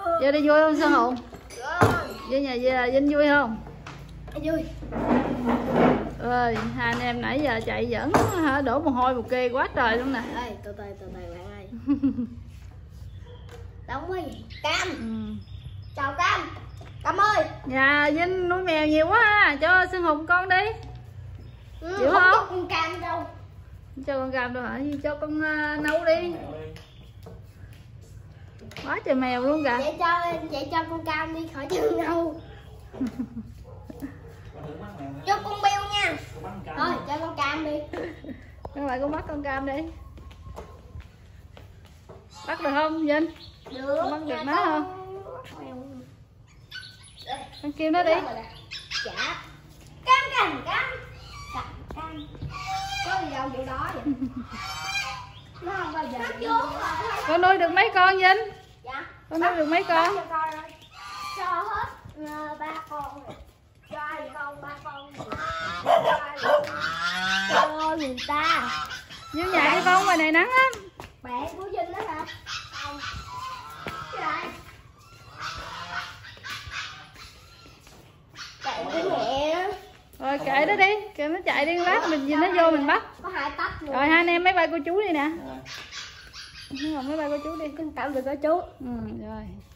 Giờ đi vui không Sơn Hùng? Về nhà về Vinh vui không? Vui. Ơi, hai anh em nãy giờ chạy dẫn hả, đổ mồ hôi một kê quá trời luôn nè. Ê, từ từ bạn ơi. Đóng quá vậy. Cam. Chào Cam. Cam ơi. Nhà Vinh nuôi mèo nhiều quá ha, cho Sơn Hùng con đi. Chịu Không không? cho con Cam đâu. Cho con Cam đâu hả? Cho con nấu đi. Quá trời mèo luôn kìa. Vậy cho con Cam đi khỏi chân đâu. Cho con Bill nha. Thôi cho con Cam đi. Con lại con bắt con Cam đi. Bắt được không Vinh? Được. Con bắt được nó không? Con kêu nó đi. Dạ. Cam. Có gì đâu vụ đó vậy. Nó không bao giờ. Con nuôi được mấy con Vinh? Dạ. Con nuôi được mấy con? Cho hết 3 con rồi. Cho ai con 3 con. Cho người ta. Vô nhà đi con, ngoài này nắng lắm. Bạn của Vinh đó hả? Không. Cái bạn của mẹ. Rồi kệ nó đi, kệ nó chạy đi lát mình nhìn nó vô mình bắt. Có 2 tách luôn. Rồi hai anh em máy bay cô chú đi nè. Máy bay cô chú đi. Tạm biệt cô chú. Rồi.